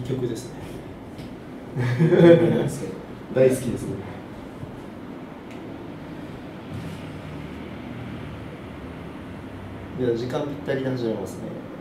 曲ですね。 大好きですね。いや、時間ぴったりで始めますね。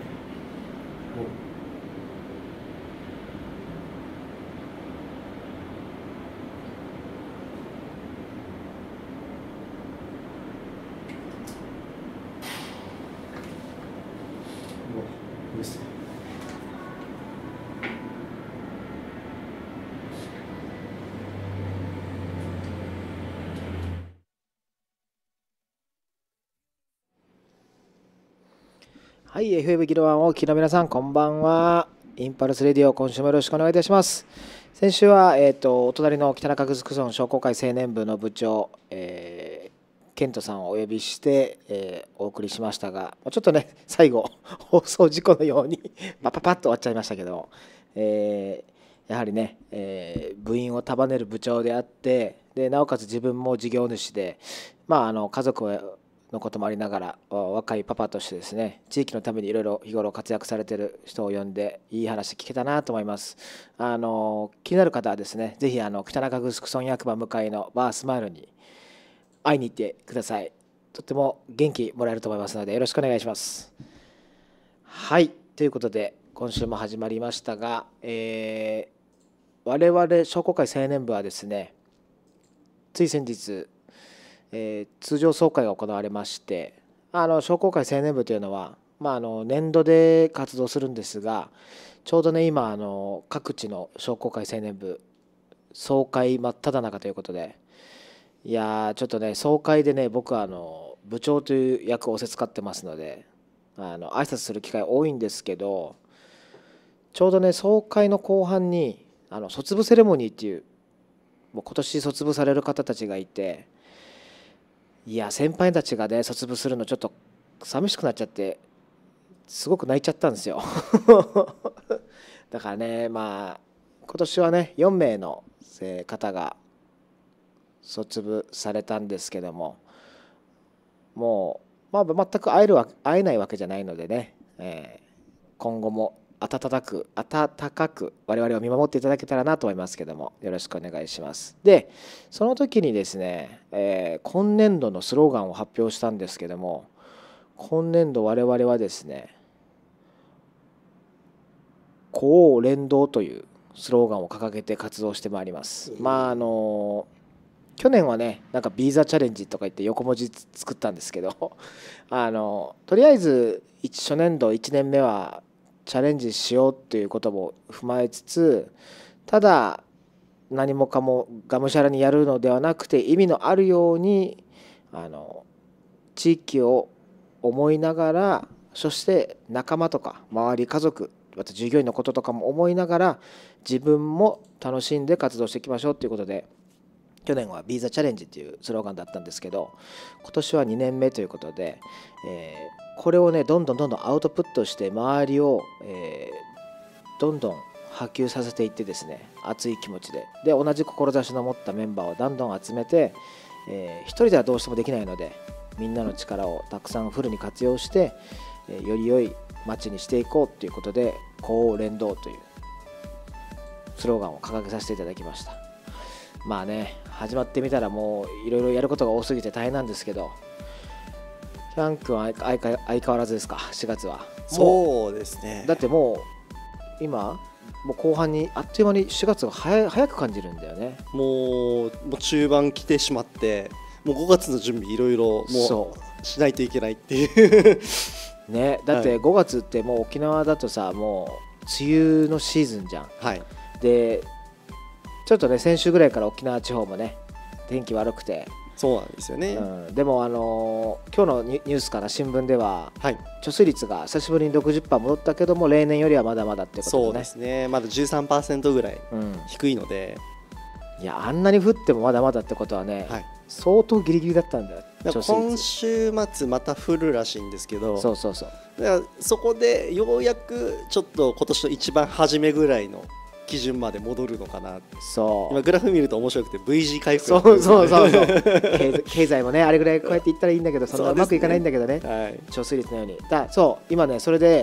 はい、FM ギロワンをお聞きの皆さん、こんばんは。インパルスレディオ、今週もよろしくお願いいたします。先週は、お隣の北中城村商工会青年部の部長、ケントさんをお呼びして、お送りしましたが、ちょっとね、最後、放送事故のようにパッと終わっちゃいましたけど、やはりね、部員を束ねる部長であって、でなおかつ自分も事業主で、家族のこともありながら若いパパとしてですね、地域のためにいろいろ日頃活躍されている人を呼んでいい話聞けたなと思います。気になる方はですね、ぜひ北中城村役場向かいのバースマイルに会いに行ってください。とっても元気もらえると思いますのでよろしくお願いします。はい、ということで今週も始まりましたが、我々商工会青年部はですね、つい先日通常総会が行われまして、商工会青年部というのは、年度で活動するんですが、ちょうどね今各地の商工会青年部総会真っ只中ということで、いやちょっとね総会でね、僕は部長という役を仰せつかってますので、挨拶する機会多いんですけど、ちょうどね総会の後半に卒部セレモニーっていう、もう今年卒部される方たちがいて、いや先輩たちがね卒部するのちょっと寂しくなっちゃって、すごく泣いちゃったんですよだからね、今年はね4名の方が卒部されたんですけども、もう、全く会えないわけじゃないのでね、今後も温かく我々を見守っていただけたらなと思いますけども、よろしくお願いします。でその時にですね、今年度のスローガンを発表したんですけども、今年度我々はですね、公連動というスローガンを掲げて活動してまいります。去年はねなんかビーザチャレンジとか言って横文字作ったんですけどとりあえず初年度1年目はチャレンジしようということも踏まえつつ、ただ何もかもがむしゃらにやるのではなくて、意味のあるように地域を思いながら、そして仲間とか周り家族、また従業員のこととかも思いながら、自分も楽しんで活動していきましょうということで、去年はビーザチャレンジっていうスローガンだったんですけど、今年は2年目ということで、これをねどんどんアウトプットして周りを、どんどん波及させていってですね、熱い気持ちで同じ志の持ったメンバーをどんどん集めて、一人ではどうしてもできないので、みんなの力をたくさんフルに活用して、より良い街にしていこうということで、公連動というスローガンを掲げさせていただきました。始まってみたらもういろいろやることが多すぎて大変なんですけど、キャン君は相変わらずですか、4月は。 そうですね。 だってもう今もう後半にあっという間に4月が早く感じるんだよね。 もう中盤来てしまって、もう5月の準備いろいろもうしないといけないっていうね。だって5月ってもう沖縄だとさ、もう梅雨のシーズンじゃん。 はい。 でちょっとね先週ぐらいから沖縄地方もね天気悪くて、 そうなんですよね。 でも今日のニュースから新聞では、貯水率が久しぶりに 60% 戻ったけども、例年よりはまだまだってことでね。 そうですね、まだ 13% ぐらい低いので、 いやあんなに降ってもまだまだってことはね、相当ギリギリだったんだよ。 今週末また降るらしいんですけど、 そうだからそこでようやくちょっと今年の一番初めぐらいの基準まで戻るのかな。 そう今グラフ見ると面白くて V 字回復、 そう経済もねあれぐらいこうやっていったらいいんだけど、そんなうまくいかないんだけどね、貯水率のようにそう今ね、それで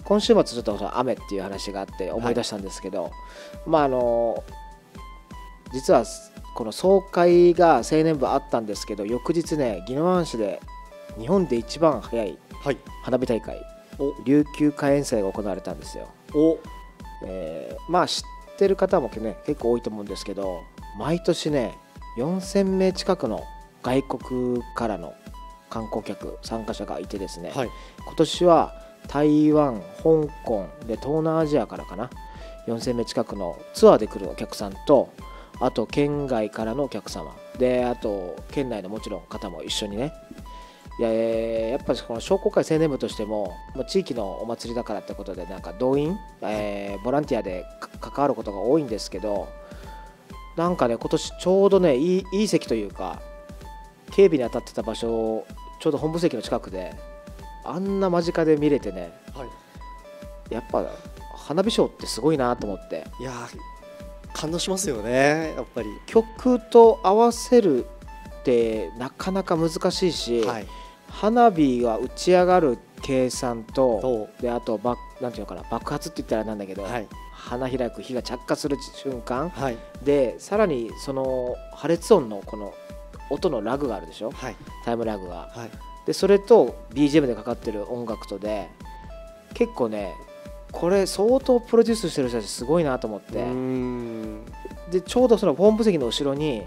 今週末ちょっとその雨っていう話があって思い出したんですけど、まあ実はこの総会が青年部あったんですけど、翌日ね宜野湾市で日本で一番早い花火大会、琉球花園祭が行われたんですよ。まあ知ってる方もね結構多いと思うんですけど、毎年ね4000名近くの外国からの観光客参加者がいてですね、今年は台湾、香港で東南アジアからかな、4000名近くのツアーで来るお客さんと、あと県外からのお客様で、あと県内のもちろん方も一緒にね、やっぱりこの商工会青年部としても、地域のお祭りだからってことでなんか動員、ボランティアで関わることが多いんですけど、なんかね今年ちょうどねいい席というか警備に当たってた場所、ちょうど本部席の近くであんな間近で見れてね、やっぱ花火ショーってすごいなと思って。 いや感動しますよね。やっぱり曲と合わせるってなかなか難しいし、花火が打ち上がる計算とで、あとなんていうのかな、爆発って言ったらなんだけど、花開く火が着火する瞬間、でさらにその破裂音のこの音のラグがあるでしょ、タイムラグが、でそれと BGM でかかってる音楽とで結構ねこれ相当プロデュースしてる人たちすごいなと思って、でちょうどその本部席の後ろに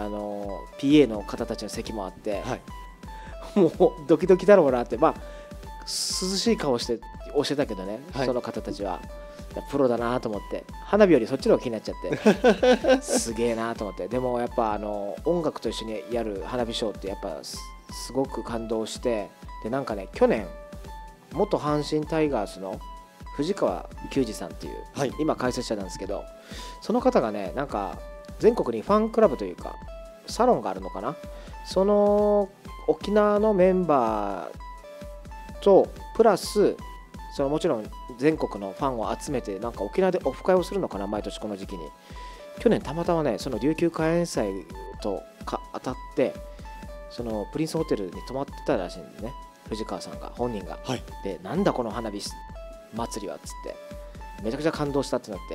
PA の方たちの席もあって、もうドキドキだろうなって、まあ涼しい顔して教えたけどね、その方たちはプロだなと思って、花火よりそっちの方が気になっちゃってすげえなと思って。でもやっぱ音楽と一緒にやる花火ショーってやっぱすごく感動して、でなんかね去年元阪神タイガースの藤川球児さんっていう、今解説者なんですけど、その方がねなんか全国にファンクラブというかサロンがあるのかな、その沖縄のメンバーとプラスそのもちろん全国のファンを集めてなんか沖縄でオフ会をするのかな、毎年この時期に。去年たまたまねその琉球花園祭と当たってそのプリンスホテルに泊まってたらしいんでね、藤川さんが本人が、でなんだこの花火祭りはっつってめちゃくちゃ感動したってなって、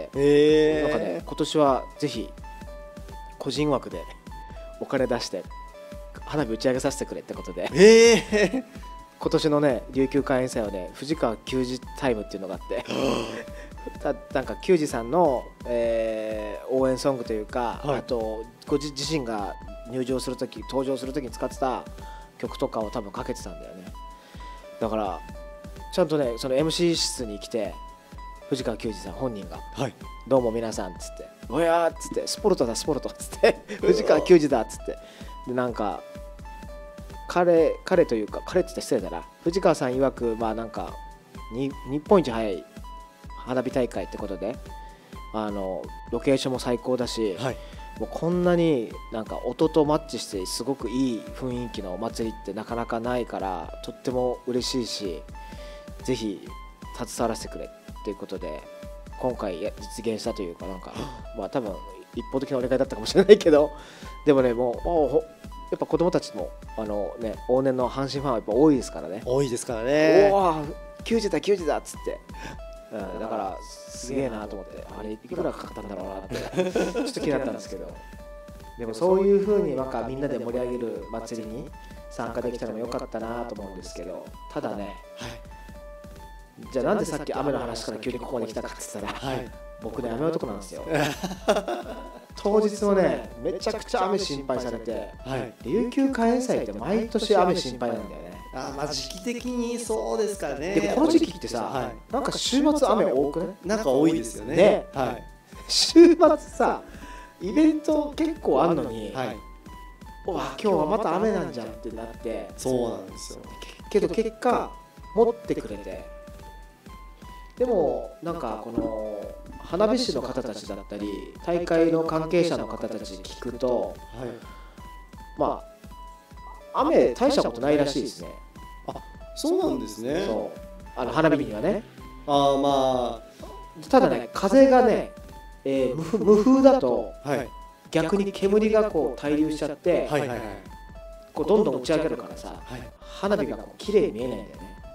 なんかね今年はぜひ個人枠でお金出して花火打ち上げさせてくれってことで、今年のね琉球花園祭はね藤川球児タイムっていうのがあってなんか球児さんの、応援ソングというか、あとご自身が登場する時に使ってた曲とかを多分かけてたんだよね。だからちゃんとねその MC 室に来て藤川球児さん本人が、どうも皆さんっつって、おやーっつって、スポルトだスポルトっつって藤川球児だっつって、でなんか彼というか彼って言ったら失礼だな、藤川さん曰くまあなんか日本一早い花火大会ってことでロケーションも最高だし、もうこんなになんか音とマッチしてすごくいい雰囲気のお祭りってなかなかないからとっても嬉しいし、ぜひ携わらせてくれっていうことで今回実現したというか、なんかまあ多分一方的なお願いだったかもしれないけど、でもねもうやっぱ子供たちも往年の阪神ファンはやっぱ多いですからね。 多いですからね。 おお球児だ球児だっつって、だからすげえなと思って、あれいくらかかったんだろうなってちょっと気になったんですけど、でもそういう風になんかみんなで盛り上げる祭りに参加できたのも良かったなと思うんですけど、ただね、じゃあなんでさっき雨の話から急にここまで来たかって言ったら、僕ね雨男なんですよ当日もねめちゃくちゃ雨心配されて、琉球花園祭って毎年雨心配なんだよね。 まあ時期的にそうですからね。 でこの時期ってさ、なんか週末雨多くね、 なんか多いですよね。 週末さイベント結構あんのに、わ今日はまた雨なんじゃんってなって、 そうなんですよ。 けど結果持ってくれて、でもなんかこの花火師の方たちだったり大会の関係者の方たち聞くと、まあ雨大したことないらしいですね。 そうなんですね。 花火にはね。 まあただね風がね、無風だと逆に煙がこう滞留しちゃって、こうどんどん打ち上げるからさ、花火がこう綺麗に見えないんだよね。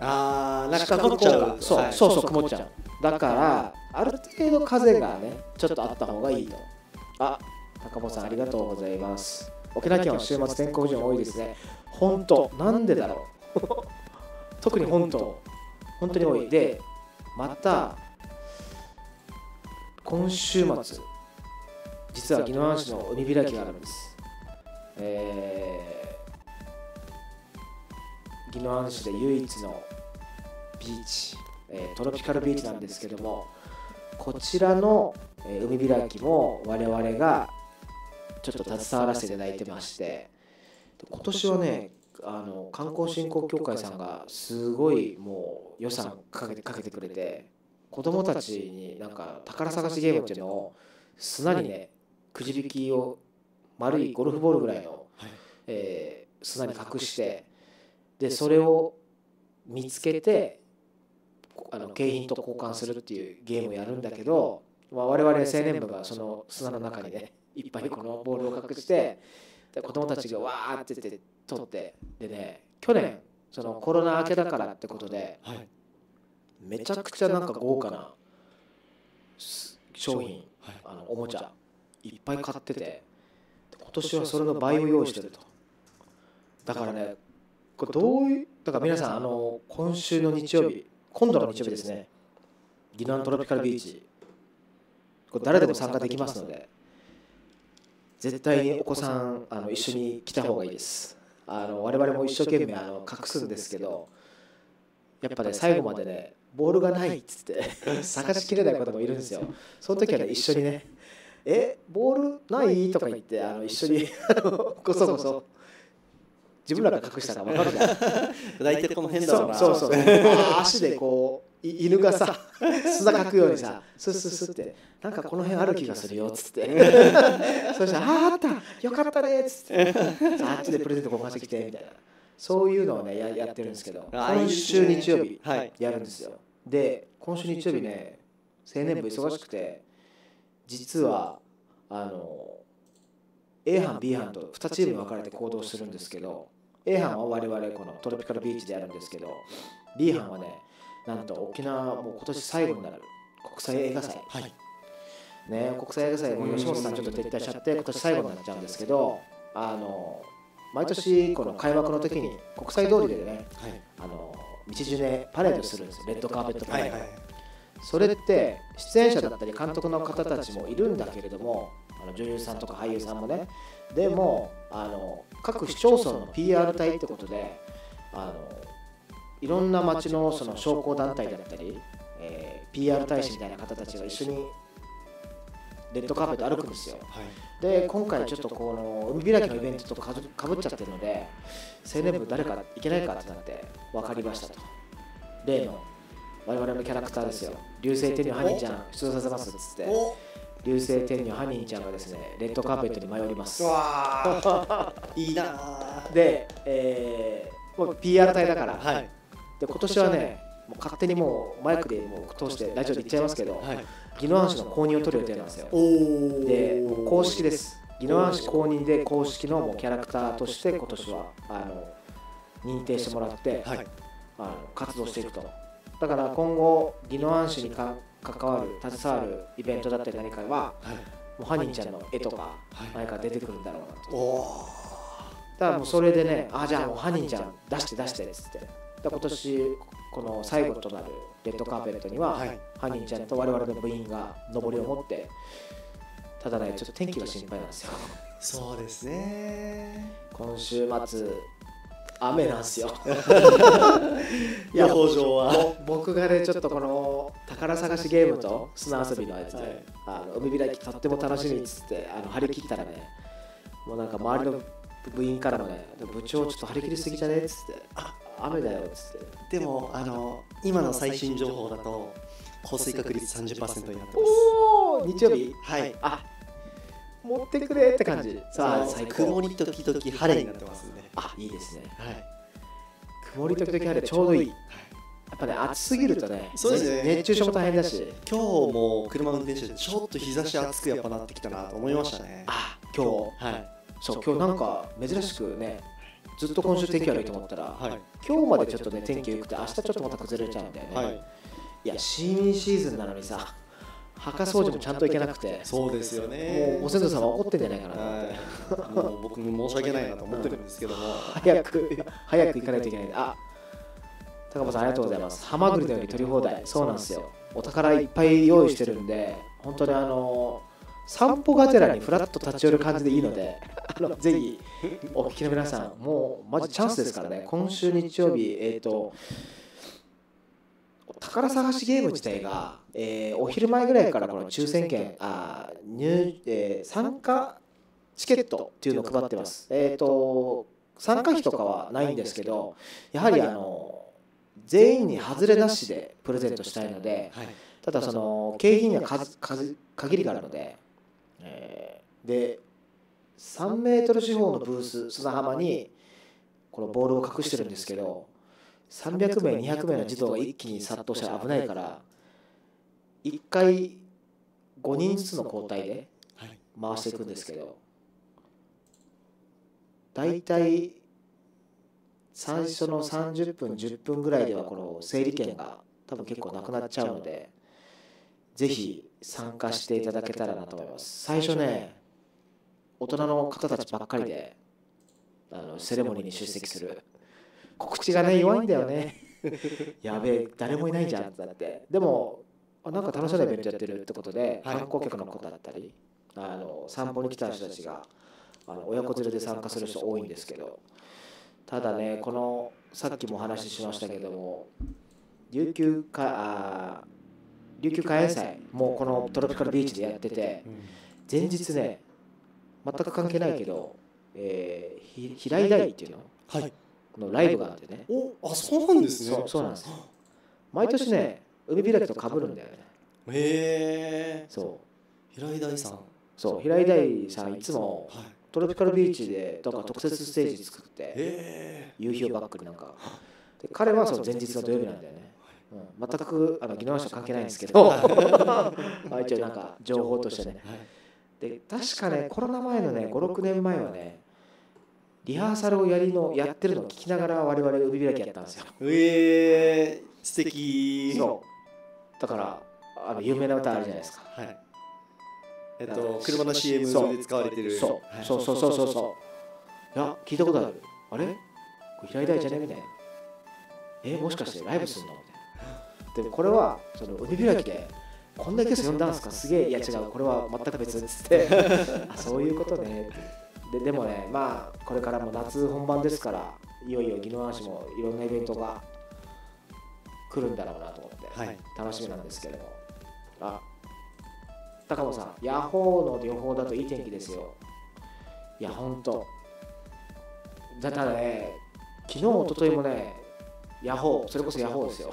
ああ、なんか下の曇っちゃう。 方がそう、 はいそうそう曇っちゃう。だからある程度風がねちょっとあった方がいいと。あ、高本さんありがとうございます。沖縄県は週末天候不順多いですね。本当なんでだろう特に本当に多い。でまた今週末実は宜野湾市の海開きがあるんです。宜野湾市で唯一のビーチ、トロピカルビーチなんですけども、こちらの、海開きも我々がちょっと携わらせていただいてまして、今年はね観光振興協会さんがすごいもう予算かけてくれて、子どもたちになんか宝探しゲームっていうのを砂にねくじ引きを丸いゴルフボールぐらいの、砂に隠して、でそれを見つけて景品と交換するっていうゲームをやるんだけど、我々青年部がその砂の中にねいっぱいこのボールを隠して、で子どもたちがわーって言って取って、でね去年そのコロナ明けだからってことで、めちゃくちゃなんか豪華な商品、おもちゃいっぱい買ってて、今年はそれの倍を用意してると。だからねこれどういうだから皆さん今週の日曜日、今度の日曜日ですね、宜野湾トロピカルビーチ、これ誰でも参加できますので、絶対にお子さん一緒に来た方がいいです。我々も一生懸命隠すんですけど、やっぱね最後までねボールがないっつって探しきれない方もいるんですよ。その時はね一緒にねボールないとか言って一緒にこそこそ自分らが隠したら分かるじゃん。 大体この辺だろうな。 そう足でこう犬がさ砂かくようにさスッスッスッってなんかこの辺ある気がするよっつってそしたらあったよかったねっつってあっちでプレゼント交換してきてみたいな、そういうのをねやってるんですけど、今週日曜日やるんですよ。で今週日曜日ね青年部忙しくて、実はA 班 B 班と2チームに分かれて行動するんですけど、A 班は我々このトロピカルビーチでやるんですけど、 B 班はねなんと沖縄もう今年最後になる国際映画祭、ね、国際映画祭も吉本さんちょっと撤退しちゃって今年最後になっちゃうんですけど、毎年この開幕の時に国際通りでね、道中ねパレードするんですよ、レッドカーペットパレード。それって出演者だったり監督の方たちもいるんだけれども、女優さんとか俳優さんもね、でも各市町村の PR 隊ってことでいろんな町のその商工団体だったり、PR 大使みたいな方たちが一緒にレッドカーペット歩くんですよ。で今回ちょっとこの海開きのイベントとかぶっちゃってるので、青年部誰か行けないかってなって分かりましたと。例の我々のキャラクターですよ、流星天女ハニーちゃん出場させますっつって、流星天女ハニーちゃんがですねレッドカーペットに舞い降ります。 わいいなで、もう PR 隊だから、で今年はねもう勝手にもうマイクでもう通してラジオで言っちゃいますけど、宜野湾市の公認を取る予定なんですよ。で公式です。宜野湾市公認で公式のもうキャラクターとして今年は認定してもらって、活動していくと。だから今後宜野湾市に関わる携わるイベントだったり何かは、もうハニーちゃんの絵とか何か出てくるんだろうなと。だからもうそれでね、じゃあもうハニーちゃん出してっつって、今年この最後となるレッドカーペットには、ハニーちゃんと我々の部員が上りを持って、ただねちょっと天気が心配なんですよ。 そうですね、 今週末雨なんですよ。 予報上は僕がねちょっとこの宝探しゲームと砂遊びのやつで、海開きとっても楽しみっつって張り切ったらね、もうなんか周りの部員からもね、部長ちょっと張り切りすぎじゃねっつって、雨だよっつって。 でも今の最新情報だと降水確率 30% になってます。 日曜日、持ってくれって感じ。さあ最高。 曇り時々晴れになってますんで、 いいですね。曇り時々晴れちょうどいい。やっぱね暑すぎるとね、 そうですね、 熱中症も大変だし。 今日も車運転しててちょっと日差し暑くやっぱなってきたなと思いましたね。 今日、そう今日なんか珍しくねずっと今週天気悪いと思ったら、 はい、 今日までちょっとね天気良くて明日ちょっとまた崩れちゃうんだよね、はい、いやシーズンなのにさ墓掃除もちゃんといけなくて、 そうですよね。 もうご先祖様怒ってんじゃないかなと思って、 もう僕も申し訳ないなと思ってるんですけども早く行かないといけないんで。あ、高間さんありがとうございます。ハマグリのように取り放題。そうなんですよ、お宝いっぱい用意してるんで、本当に散歩がてらにフラッと立ち寄る感じでいいのでぜひお聞きの皆さん、もうマジチャンスですからね。今週日曜日、宝探しゲーム自体が、お昼前ぐらいからこの抽選券参加チケットっていうのを配ってます。参加費とかはないんですけど、やはり全員に外れなしでプレゼントしたいので、はい、ただその景品には限りがあるので、で3メートル四方のブース砂浜にこのボールを隠してるんですけど、300名200名の児童が一気に殺到したら危ないから、1回5人ずつの交代で回していくんですけど、だいたい最初の30分10分ぐらいではこの整理券が多分結構なくなっちゃうので、ぜひ参加していただけたらなと思います。最初ね、大人の方たちばっかりでセレモニーに出席する。告知がね弱いんだよねやべえ誰もいないじゃんってなって、でもなんか楽しそうなイベントやってるってことで、観光客の子だったり散歩に来た人たちが親子連れで参加する人多いんですけど、ただね、このさっきもお話ししましたけども、琉球花園祭もこのトロピカルビーチでやってて、前日ね全く関係ないけど、平井大っていうの、はい、のライブがあってね。 あ、そうなんですね。 そうなんです。毎年ね海開きと被るんだよね。 へえ。 そう。 平井大さん。 そう、平井大さんいつもトロピカルビーチでとか特設ステージ作って、夕日をバックになんか。で彼はその前日の土曜日なんだよね。全く宜野湾市と関係ないんですけど一応なんか情報としてね。で確かねコロナ前のね5、6年前はねリハーサルをやってるのを聞きながら我々海開きやったんですよ。 素敵。 そうだから有名な歌あるじゃないですか。 はい。車の CM で使われてる。 そう。いや聞いたことある。あれ？これ平井大じゃねみたいな。もしかしてライブするのみたいな。でもこれはその海開きでこんなゲスト呼んだんですか、すげえ、いや違う、これは全く別っつってそういうことね。でもね、まあこれからも夏本番ですから、いよいよ宜野湾市もいろんなイベントが来るんだろうなと思って楽しみなんですけれども、高野さん、ヤホーの旅行だといい天気ですよ。いやほんとただね、昨日一昨日もねヤホー、それこそヤホーですよ、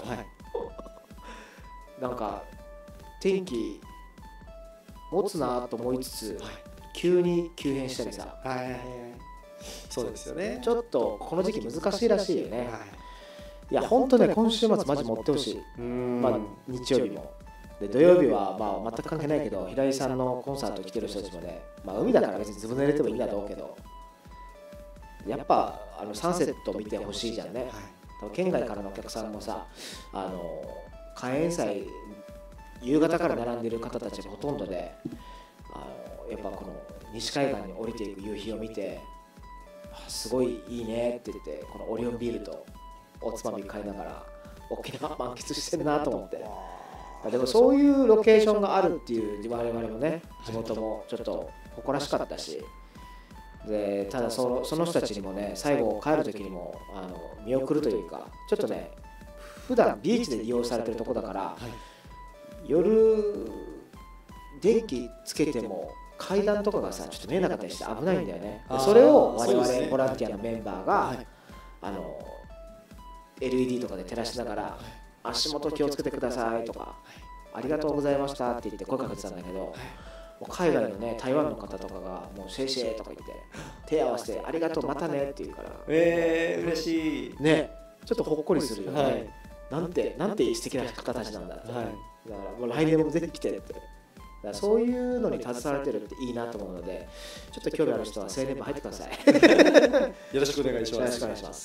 なんか天気持つなと思いつつ、急に急変したりさ、 そうですよね。 ちょっとこの時期難しいらしいよね。いや本当ね、今週末マジ持ってほしい。まあ日曜日もで土曜日はまあ全く関係ないけど、平井さんのコンサート来てる人たちもね、まあ海だから別にずぶ濡れてもいいんだろうけど、やっぱサンセット見てほしいじゃんね。県外からのお客さんもさ、花園祭夕方から並んでる方たちがほとんどで、やっぱこの西海岸に降りていく夕日を見て、すごいいいねって言って、このオリオンビールとおつまみ買いながら沖縄満喫してるなと思って。でもそういうロケーションがあるっていう我々もね、地元もちょっと誇らしかったし、でただその人たちにもね、最後帰る時にも見送るというか、ちょっとね普段ビーチで利用されてるとこだから、夜電気つけても階段とかがさちょっと見えなかったりして危ないんだよね。それを我々ボランティアのメンバーが、LED とかで照らしながら、足元気をつけてくださいとか、ありがとうございましたって言って声かけてたんだけど、海外のね台湾の方とかがもうシェイシェイとか言って手合わせてありがとうまたねって言うから、 嬉しいね、ちょっとほっこりするよね。なんて素敵な方たちなんだって。だからもう来年もぜひ来てってからそういうのに携われてるっていいなと思うので、ちょっと興味ある人は青年部入ってください。 よろしくお願いします。 よろしくお願いします。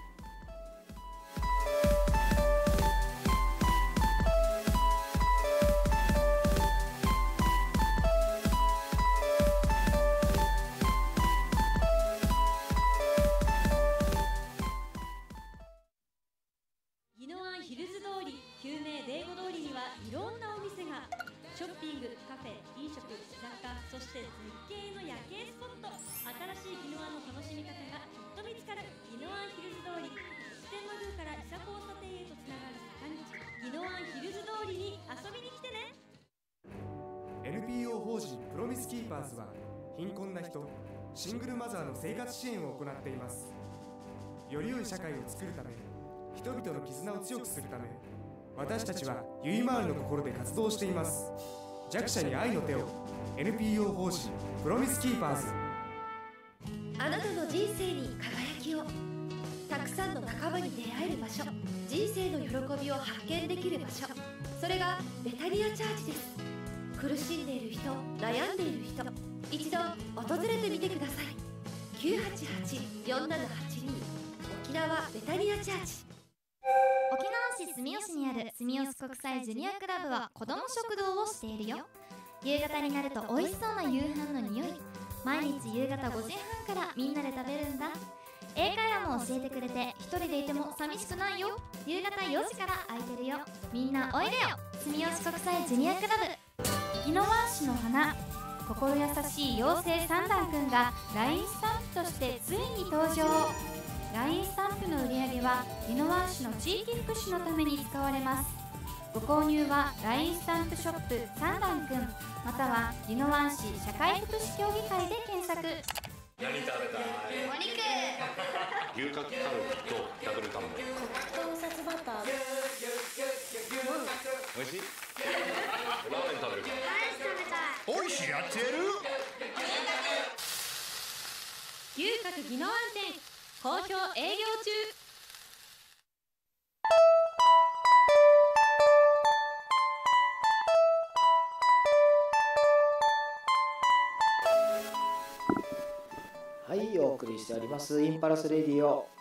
宜野湾ヒルズ通り、旧名デーゴ通りにはいろんなお店が。ショッピング、カフェ、飲食、雑貨、そして絶景の夜景スポット。新しい宜野湾の楽しみ方がきっと見つかる宜野湾ヒルズ通り。普天満宮から伊佐交差点へとつながる坂道、宜野湾ヒルズ通りに遊びに来てね。 NPO 法人プロミスキーパーズは貧困な人、シングルマザーの生活支援を行っています。より良い社会を作るため、人々の絆を強くするため、私たちはゆいまーるの心で活動しています。弱者に愛の手を。 NPO 法人プロミスキーパーズ。 あなたの人生に輝きを。たくさんの仲間に出会える場所、人生の喜びを発見できる場所、それがベタニアチャーチです。苦しんでいる人、悩んでいる人、一度訪れてみてください。 988-4782 沖縄ベタニアチャーチ。 沖縄市住吉にある住吉国際ジュニアクラブは子ども食堂をしているよ。夕方になると美味しそうな夕飯の匂い。毎日夕方5時半からみんなで食べるんだ。英会話も教えてくれて、一人でいても寂しくないよ。夕方4時から空いてるよ。みんなおいでよ。住吉国際ジュニアクラブ。宜野湾市の花、心優しい妖精サンダンくんが LINE スタンプとしてついに登場。LINE スタンプの売り上げは宜野湾市の地域福祉のために使われます。ご購入は LINE スタンプショップサンダンくん、または宜野湾市社会福祉協議会で検索。 何食べたい？ お肉。 牛角カルビとダブル卵。 黒糖札バター。 美味しい？ラーメン食べるか？ はい、食べたい。 おいしいやってやる？ 牛角宜野湾店、好評営業中。 はい、お送りしておりますインパルスレディオ。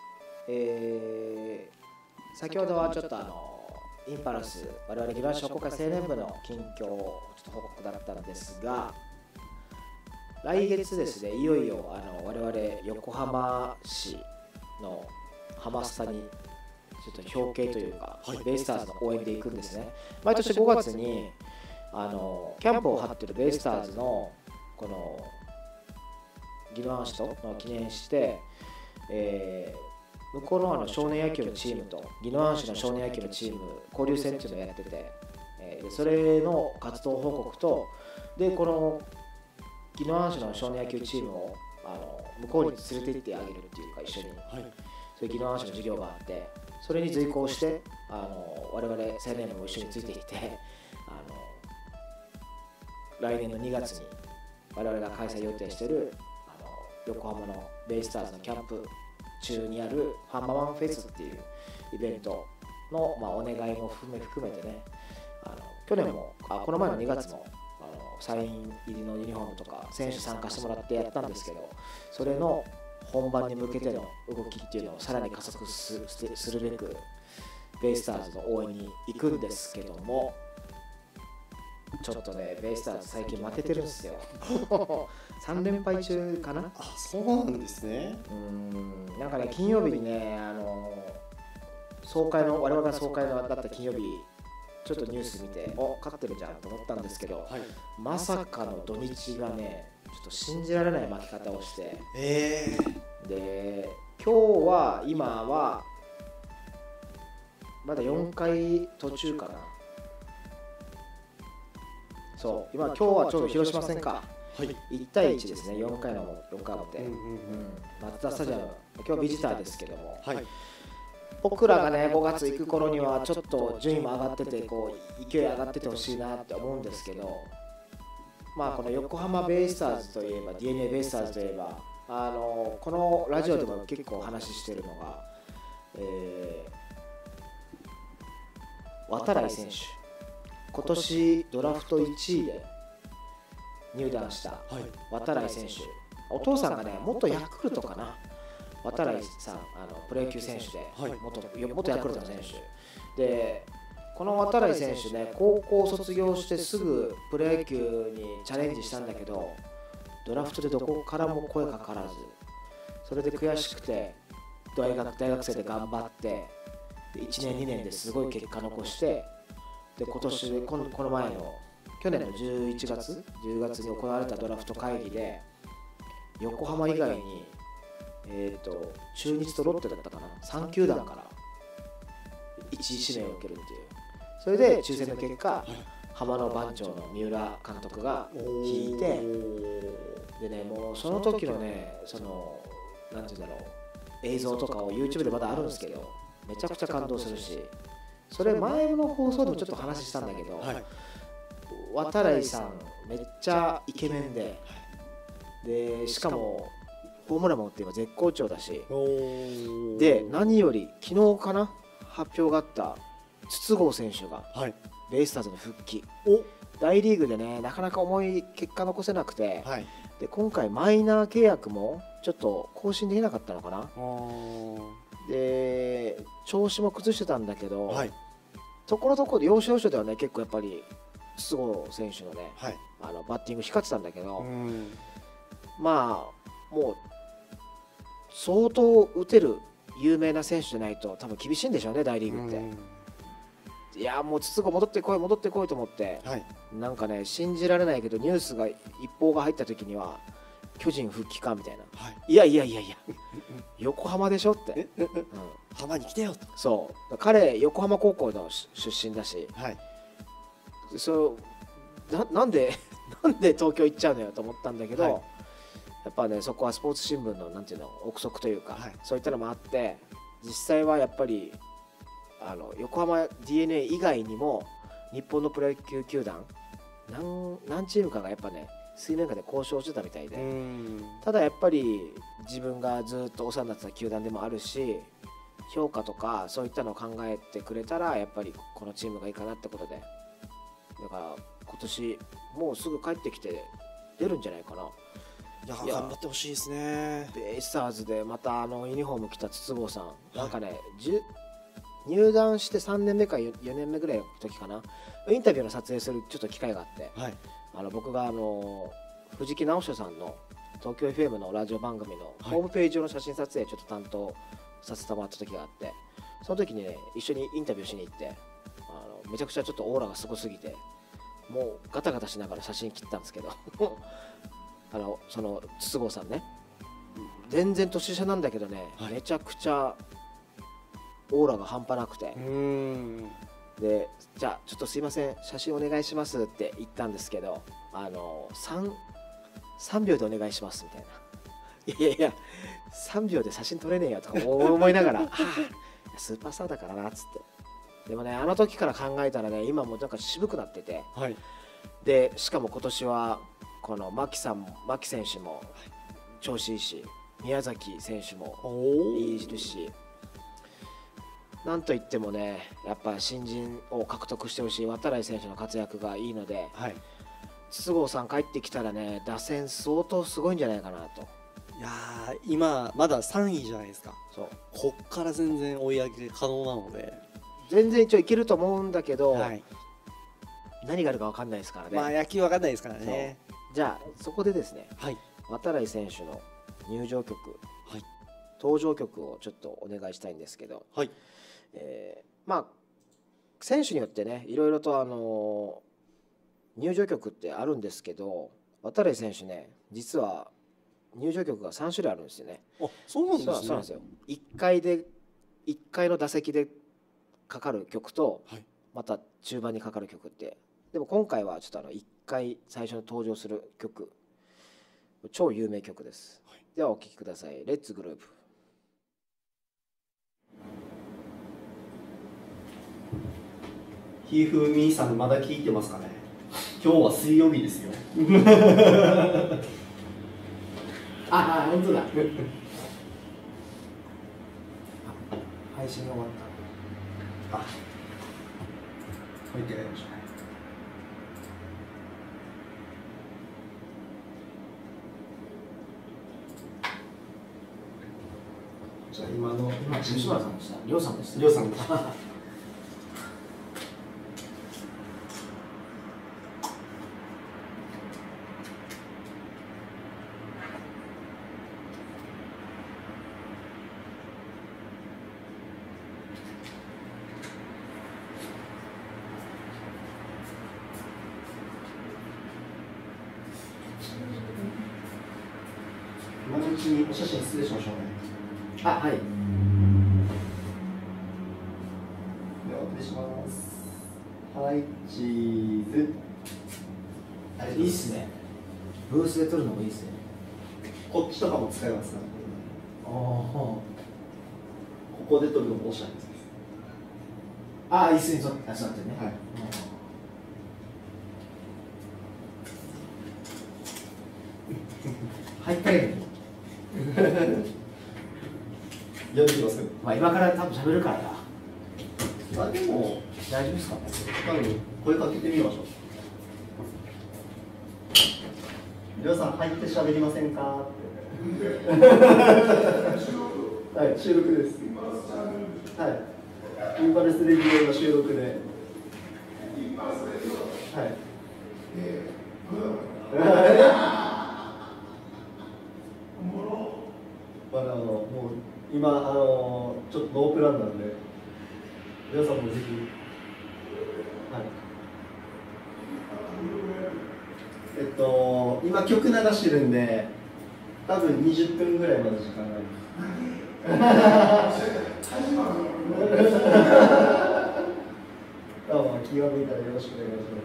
先ほどはちょっとインパルス、我々宜野湾商工会青年部の近況をちょっと報告だったんですが、来月ですね、いよいよ我々横浜市のハマスタにちょっと表敬というか、ベイスターズの応援で行くんですね。毎年5月にキャンプを張ってるベイスターズのこの宜野湾市と記念して、向こうの少年野球のチームと宜野湾市の少年野球のチーム交流戦っていうのをやってて、でそれの活動報告と、でこの宜野湾市の少年野球チームを向こうに連れて行ってあげるっていうか、一緒に、そういう宜野湾市の授業があって、それに随行して我々青年部も一緒についていって来年の2月に我々が開催予定している横浜のベイスターズのキャンプ中にあるハンマワンフェスっていうイベントの、お願いも含めてね、去年もこの前の2月もサイン入りのユニフォームとか選手参加してもらってやったんですけど、それの本番に向けての動きっていうのをさらに加速するべくベイスターズの応援に行くんですけども、ちょっとねベイスターズ最近負けてるんですよ。3連敗中かな。 あ、そうなんですね。 なんかね、金曜日にね総会の我々が総会だった金曜日ちょっとニュース見て勝ってるじゃんと思ったんですけど、まさかの土日がねちょっと信じられない負け方をして、で今はまだ4回途中かな。そう今日はちょうど広島戦か、1対1ですね。4回表、マツダスタジアム、今日はビジターですけども、僕らがね5月行く頃にはちょっと順位も上がってて、こう勢い上がっててほしいなって思うんですけど、この横浜ベイスターズといえば DNA ベイスターズといえばこのラジオでも結構話してるのが、渡来選手、今年ドラフト1位で入団したはい渡来選手、お父さんがね元ヤクルトかな、渡来さんプロ野球選手で、 はい元ヤクルトの選手で、この渡来選手ね高校卒業してすぐプロ野球にチャレンジしたんだけど、ドラフトでどこからも声かからず、それで悔しくて大学生で頑張って1年2年ですごい結果残して、で今年この前の去年の11月10月に行われたドラフト会議で横浜以外に中日とロッテだったかな、3球団から1位指名を受けるっていう、それで抽選の結果浜の番長の三浦監督が引いて、でねもうその時のねなんていうんだろう、映像とかを YouTube でまだあるんですけど、めちゃくちゃ感動するし、それ前の放送でもちょっと話したんだけど、渡来さんめっちゃイケメンでしかもホームランも打って今絶好調だし、で何より昨日かな発表があった筒香選手がベイスターズの復帰、大リーグでねなかなか重い結果残せなくて、で今回マイナー契約もちょっと更新できなかったのかな、で調子も崩してたんだけど、ところどころで要所要所ではね結構やっぱり筒香選手のね、バッティング光ってたんだけど、まあもう相当打てる有名な選手じゃないと多分厳しいんでしょうね大リーグって。いやもう筒香戻ってこいと思って、なんかね信じられないけどニュースが一報が入った時には巨人復帰かみたいな、いや横浜でしょって、 浜に来てよと。 そう彼横浜高校の出身だし、なんで東京行っちゃうのよと思ったんだけど、やっぱねそこはスポーツ新聞のなんていうの憶測というか、そういったのもあって実際はやっぱり横浜 DNA 以外にも日本のプロ野球球団何チームかがやっぱね水面下で交渉してたみたいで、ただやっぱり自分がずっとお世話になってた球団でもあるし、評価とかそういったのを考えてくれたらやっぱりこのチームがいいかなってことで、だから今年もうすぐ帰ってきて出るんじゃないかな。 いや頑張ってほしいですね。 ベイスターズでまたユニフォーム着た筒香さん、なんかね入団して3年目か4年目ぐらいの時かな、インタビューの撮影するちょっと機会があって、僕が藤木直人さんの東京 FM のラジオ番組のホームページの写真撮影ちょっと担当させてもらった時があって、その時にね一緒にインタビューしに行って、めちゃくちゃちょっとオーラがすごすぎてもうガタガタしながら写真切ったんですけどその筒香さんね全然年下なんだけどね、めちゃくちゃオーラが半端なくて、でじゃあちょっとすいません写真お願いしますって言ったんですけど、3秒でお願いしますみたいな、いや3秒で写真撮れねえよとか思いながらスーパースターだからなっつって、でもねあの時から考えたらね今もなんか渋くなってて、でしかも今年はこの牧選手も調子いいし、宮崎選手もいいし、なんといってもねやっぱ新人を獲得してほしい渡来選手の活躍がいいので、筒香さん帰ってきたらね打線相当すごいんじゃないかなと。 いや今まだ3位じゃないですか。こっから全然追い上げ可能なので、 全然一応いけると思うんだけど、何があるか分かんないですからね。 野球分かんないですからね。 じゃあそこでですね、渡来選手の入場曲、登場曲をちょっとお願いしたいんですけど、選手によってねいろいろと入場曲ってあるんですけど、渡来選手ね実は入場曲が3種類あるんですよね。 そうなんですね。 そうなんですよ。1回の打席でかかる曲と、また中盤にかかる曲って、でも今回はちょっと1回最初に登場する曲、超有名曲です。ではお聴きください。レッツグループ。 ひーふーみーさんまだ聞いてますかね。今日は水曜日ですよ。 本当だ。配信が終わった。 もう一回やりましょう。 じゃあ今の吉村さんでした。りょうさんでした。 りょうさんでした。今のうちにお写真失礼しましょうね。 あ、はい。 ではお送りします。はい、チーズ。 いいっすね。ブースで撮るのもいいっすね。 こっちとかも使えますか、ここで撮るのもおしゃれです。 ああ、椅子に座ってね。はい。入ったけど。 読んできます。 まあ今から多分喋るからな。 まあでも大丈夫ですか。 多分声かけてみましょう。りょうさん入って喋りませんかって。はい、収録です。はい。インパルスレディオの収録で。はい。まだもう今ちょっとノープランなんで、皆さんもぜひ、はい、今曲流してるんで、多分20分ぐらいまで時間があります。どうも気が向いたらよろしくお願いします。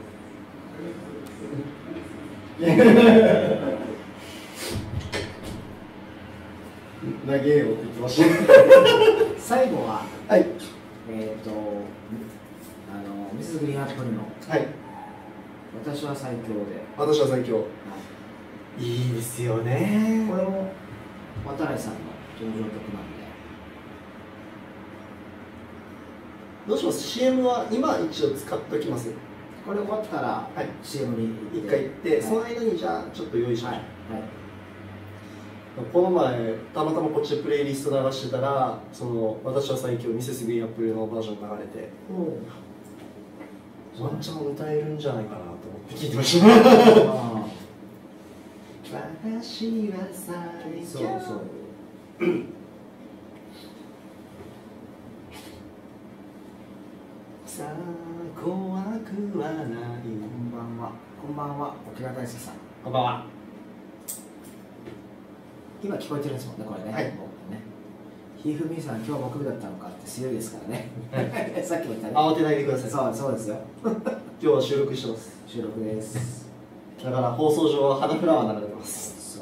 投げようって言ってました。 最後は、 はい。 ミセスグリーンアップルの、 はい。 私は最強で。 私は最強。いいですよね。 これも渡来さんの登場曲なんで。 どうします？ CM は今一応使っておきます。 これ終わったら、はい、CM に一回行って、はい、その間にじゃあちょっと用意しましょう。 はい。 この前たまたまこっちでプレイリスト流してたら、その私は最強ミセスグリーンアップルのバージョン流れて、ワンチャン歌えるんじゃないかなと思って聞いてました。私は最強。そう。さあ怖くはない。こんばんは。 こんばんは。沖縄大好きさん。 こんばんは。 今聞こえてるんですもんね、これね。 はい。 ひふみさん、今日木曜日だったのかって強いですからね。さっきも言ったね。 慌てないでください。 そうですよ。 今日は収録してます。 収録です。 だから放送上は花フラワー流れてます。 そう。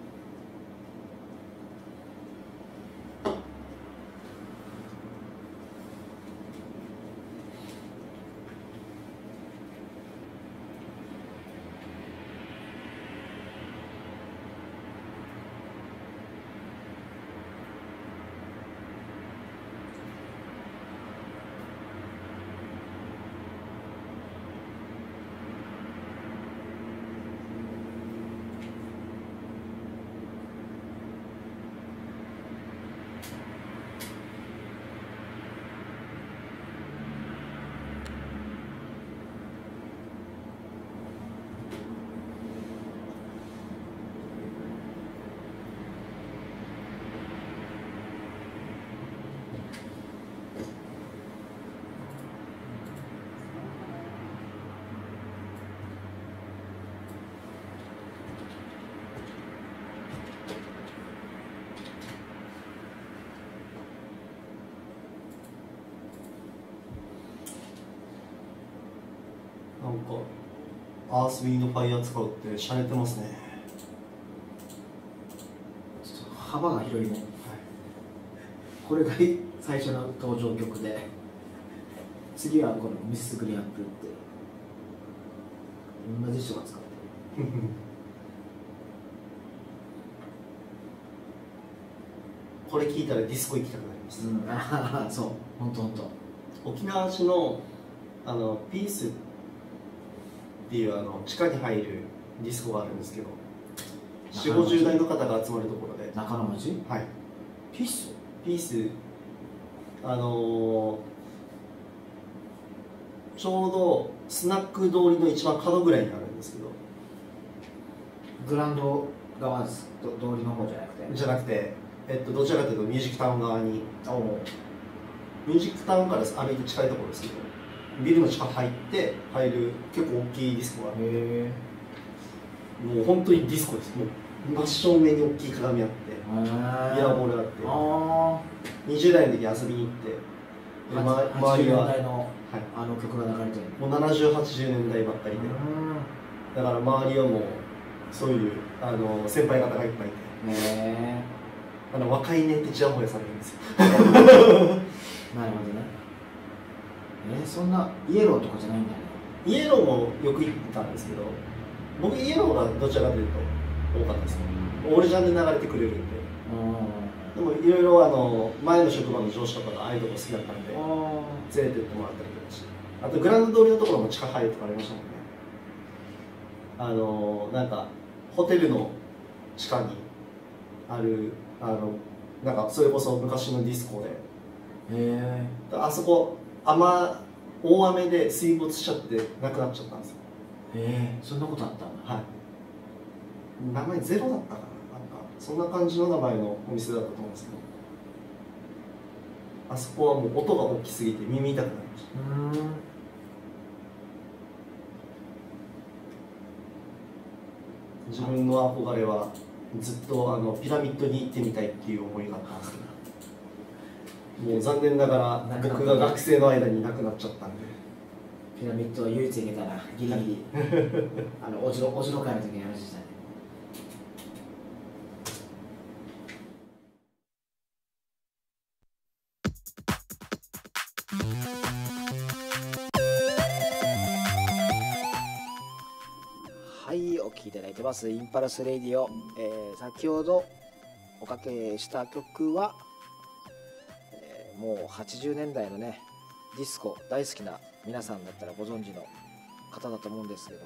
なんかアースウィンドファイヤー使うってしゃれてますね。 ちょっと幅が広いね。はい、これが最初の登場曲で、次はこのミセスグリーンアップルって同じ人が使ってる。 これ聞いたらディスコ行きたくなります。 そう、本当。 沖縄市のピースっていう地下に入るディスコがあるんですけど、40、50代の方が集まるところで。 中野町？ はい。 ピース？ ピースちょうどスナック通りの一番角ぐらいにあるんですけど、 グランド側です。通りの方じゃなくて。 どちらかというとミュージックタウン側に、ミュージックタウンから歩いて近いところですけど、ビルの地下入る結構大きいディスコがあって、もう本当にディスコです。もう真正面に大きい鏡あって、ミラーボールあって、20代の時遊びに行って、周りは、はい、 あの曲が流れてる。 もう70、80年代ばっかりで、だから周りはもうそういう先輩方がいっぱいいて。若いねってちやほやされるんですよ。 なるほどね。そんなイエローとかじゃないんだよね。 イエローもよく行ったんですけど、僕イエローがどちらかというと多かったですね。オールジャンで流れてくれるんで。でもいろいろ前の職場の上司とかがああいうとこ好きだったんで連れてってもらったりとかして、あとグランド通りのところも地下入るとかありましたもんね。なんかホテルの地下にあるなんかそれこそ昔のディスコで、あそこ大雨で水没しちゃってなくなっちゃったんですよ。 そんなことあったんだ。 はい。名前ゼロだったかな、なんかそんな感じの名前のお店だったと思うんですけど、あそこはもう音が大きすぎて耳痛くなりました。自分の憧れはずっとピラミッドに行ってみたいっていう思いがあったんですけど、もう残念ながら僕が学生の間になくなっちゃったんで。 ピラミッドは唯一行けたらギリギリおじの会の時に話したね。はい、お聴きいただいてますインパルスレディオ、先ほどおかけした曲は、もう80年代のねディスコ大好きな皆さんだったらご存知の方だと思うんですけど、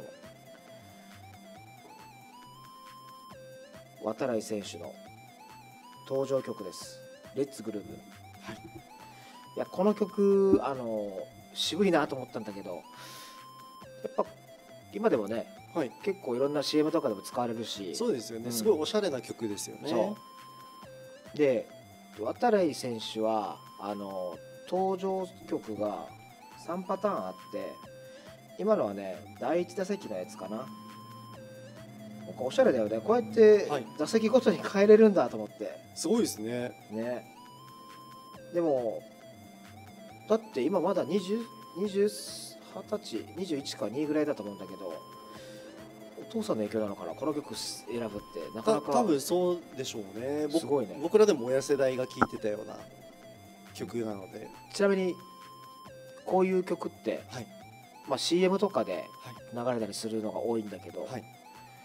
渡来選手の登場曲です。レッツグルーブ。はい、いやこの曲渋いなと思ったんだけど、やっぱ今でもね、はい、結構いろんな CM とかでも使われるし。 そうですよね、すごいおしゃれな曲ですよね。 そうで、渡来選手は登場曲が3パターンあって、今のはね第1打席のやつかな。なんかおしゃれだよね、こうやって打席ごとに変えれるんだと思って、 すごいですね。 でもだって今まだ20歳21か2ぐらいだと思うんだけど、お父さんの影響なのかな、この曲選ぶってなかなか。 多分そうでしょうね。 すごいね。 僕らでも親世代が聴いてたような曲なので。 ちなみにこういう曲って、はい、まあ CM とかで流れたりするのが多いんだけど、はい、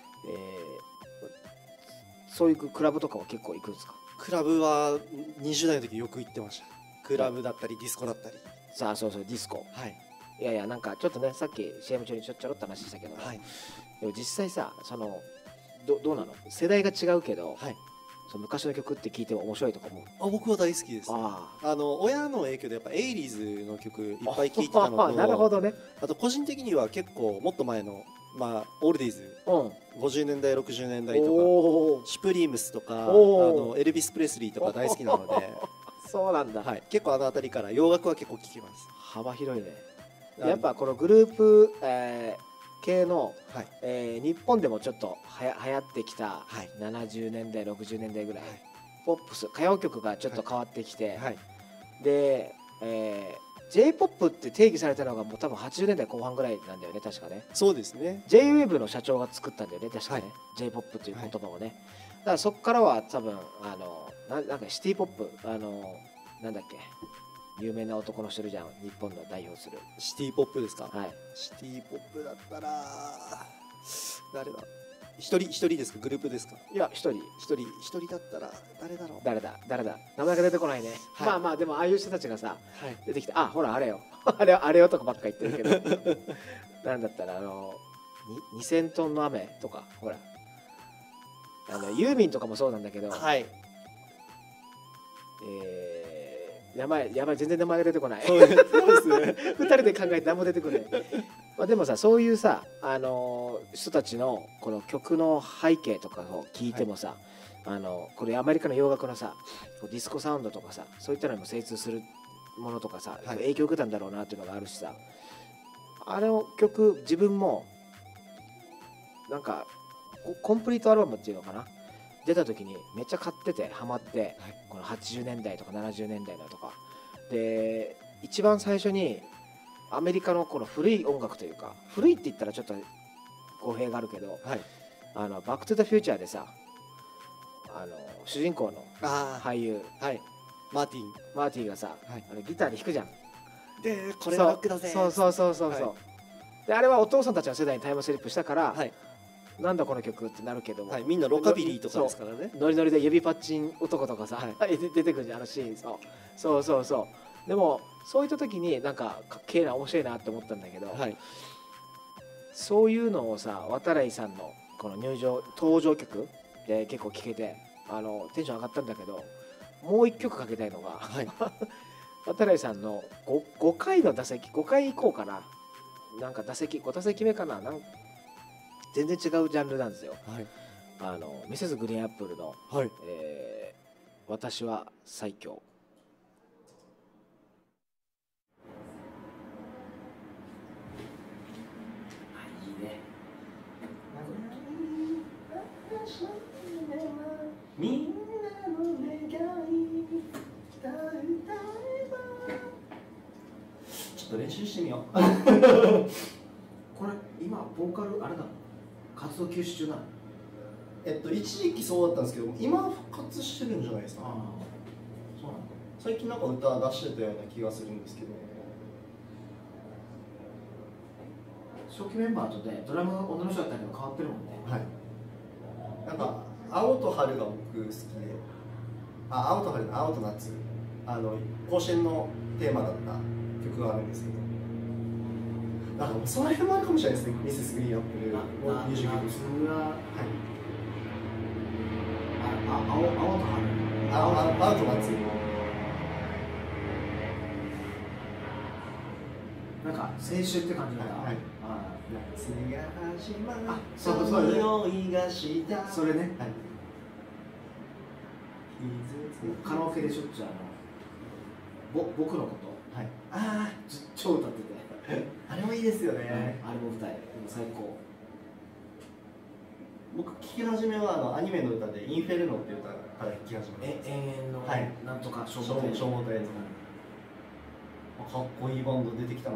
そういうクラブとかは結構行くんですか？ クラブは20代の時よく行ってました。クラブだったりディスコだったり。 さあ、そうそう、ディスコ。はい。いやいや、なんかちょっとね、さっき CM 中にちょろっと話したけど、はい、でも実際さ、どうなの？世代が違うけど、はい、昔の曲って聴いても面白いとか思う？ 僕は大好きです。親の影響でやっぱエイリーズの曲いっぱい聴いてたのと、 なるほどね。 あと個人的には結構もっと前のオールディーズ、50年代60年代とかシュプリームスとかエルビス・プレスリーとか大好きなのでそうなんだ、 はい、結構辺りから洋楽は結構聴きます。 幅広いね。やっぱこのグループ、系の、はい、日本でもちょっと流行ってきた、はい、70年代60年代ぐらい、はい、ポップス歌謡曲がちょっと変わってきて、はい、で、J-POP って定義されたのがもう多分80年代後半ぐらいなんだよね、確かね。 そうですね。 J-WAVE の社長が作ったんだよね、確かね、はい、J-POP という言葉をね、はい、だからそこからは多分なんかシティポップなんだっけ、有名な男の人いるじゃん、日本の代表する。 シティポップですか？ はい。 シティポップだったら誰だ？一人ですか？グループですか？ いや、一人だったら誰だろう？ 誰だ名前が出てこないね、はい、まあまあでもああいう人たちがさ、はい、出てきて、あ、ほらあれよあれよとかばっか言ってるけどなんだったら2000トンの雨とか、ほらユーミンとかもそうなんだけど、はい、 やばい全然名前が出てこない。 そうですね。 2人で考えて何も出てこない。まあでもさ、そういうさ、人たちのこの曲の背景とかを聞いてもさ、これアメリカの洋楽のさディスコサウンドとかさ、そういったのにも精通するものとかさ、影響を受けたんだろうなっていうのがあるしさ、あれの曲自分もなんかコンプリートアルバムっていうのかな、出た時にめっちゃ買っててハマって、この80年代とか70年代のとかで、一番最初にアメリカのこの古い音楽というか、古いって言ったらちょっと語弊があるけど、バック・トゥ・ザ・フューチャーでさ、主人公の俳優、マーティがさ、ギターで弾くじゃん。 でこれはロックだぜ。 そうで、あれはお父さんたちの世代にタイムスリップしたから、なんだこの曲ってなるけども、 みんなロカビリーとかですからね。 ノリノリで指パッチン男とかさ、出てくるじゃん、あのシーン。そうでもそういった時になんかかっけえな面白いなって思ったんだけど、そういうのをさ、渡来さんのこの登場曲で結構聴けてテンション上がったんだけど、もう一曲かけたいのが、渡来さんの 5回の打席、5回以降かな、なんか5打席目かな、全然違うジャンルなんですよ。ミセスグリーンアップルの、私は最強。いいね。 みんなの願い歌えば、ちょっと練習してみよう。 これ今ボーカルあれだ、活動休止中なの？ 一時期そうだったんですけど、今は復活してるんじゃないですか。 そうなんだ。 最近なんか歌出してたような気がするんですけど。 初期メンバーとでドラム女の人だったけど変わってるもんね。 なんか青と春が僕好きで、青と春、青と夏、甲子園のテーマだった曲があるんですけど、だからその辺もあるかもしれないですね。ミセスグリーンアップルのミュージックビデオ。 青と春。 青と夏。 なんか青春って感じだな。 夏が始まる。 そう匂いがした。 それね。カラオケでしょっちゅう僕のこと。超歌ってて。 あれもいいですよね。 あれも歌え。最高。 僕聴き始めはアニメの歌で「インフェルノ」っていう歌から聴き始めました。 永遠のなんとか消防隊。 かっこいいバンド出てきたな。